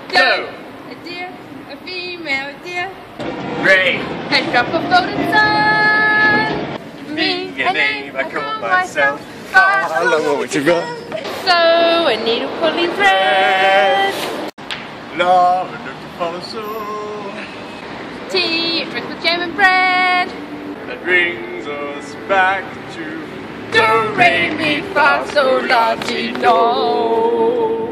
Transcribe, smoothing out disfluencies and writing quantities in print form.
Doe. A deer, a female deer. Ray. A drop of golden sun. Me, a name I call myself. Follow what you got. So a needle pulling thread. Love and look to follow soul. Tea, drink with jam and bread. That brings us back to Do, re, mi, fa, sol, la, ti, do.